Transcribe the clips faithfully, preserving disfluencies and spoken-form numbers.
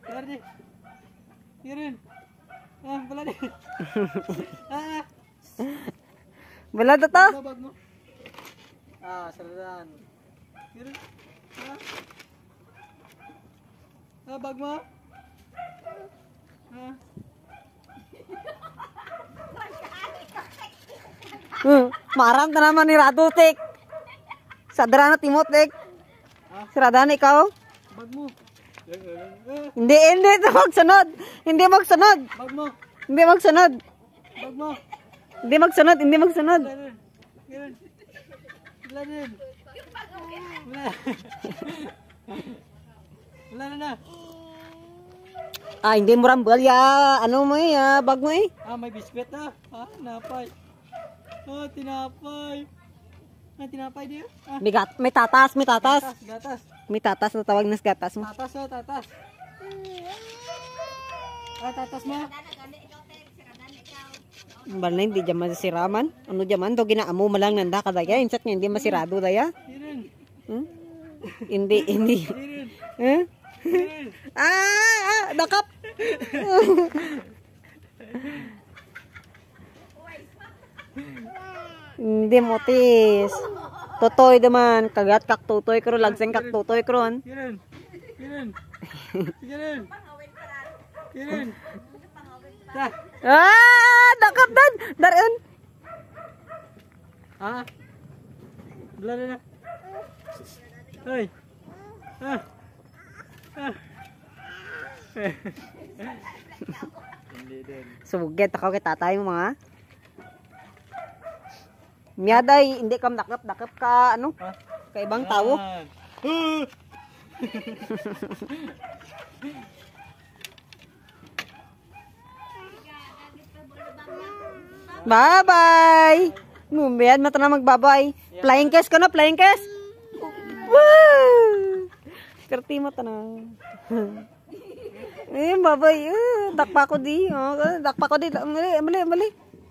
Keluar deh. Kirin. Ah, bola deh. Ah. Bola to to. Bag mo. Ah, saradan. Kirin. Ah. Ah, bag mo. Ah. Hmm, marang ka naman ni Radutik. Sadra na Timotek. Siradan ikaw? Bag mo. Hindi, hindi ito magsunod. Hindi magsunod. Bag mo. Hindi magsunod. Bag mo. Hindi magsunod, hindi magsunod. Kirin. Wala din. Wala. Wala na na. Ah, hindi mo rambal ya. Ano mo eh, ah, bag mo eh. Ah, may biskwit na. Ah, tinapay. Oh, tinapay. Ah, tinapay din. Ah, May, gat, may tatas, may tatas. gatas, gatas. May tatas na tawag na sa gatas mo. Tatas oh, tatas. Ah, tatas mo. Balay, hindi dyan masiraman. Ano dyan, do ginaamo malang nanda ka daya. Insat nga, hindi masirado daya. Kirin. Hmm? Hindi, hindi. Kirin. Eh? Kirin. Ah, ah, dakap. Hindi motis. Totoy naman, kagat kak tutoy kro, lagseng kak tutoy kron. Kirin. Kirin. Kirin. Kirin. Ta. Ah, dakap dan. Daran. Ah. Wala na na. Hoy. Ah. Ah. Hindi din. Suget ako kay tatay mo mga. Miyaday, hindi ka nakap-nakap ka, ano? Ah. Ka ibang tao. Ah. Bye-bye! Mumbiyan, mata na magbabay. Flying kiss ka na, flying kiss! Woo! Kerti mata na. Eh, babay. Eh, dakpa ko di. Oh, dakpa ko di. Mali, mali, mali.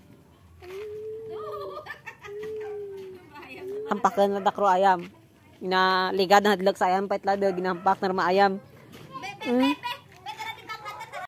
Hampakan na dakro ayam. Ina ligad na hadlag sa ayam, paitla daw ginampak na ayam. Hmm?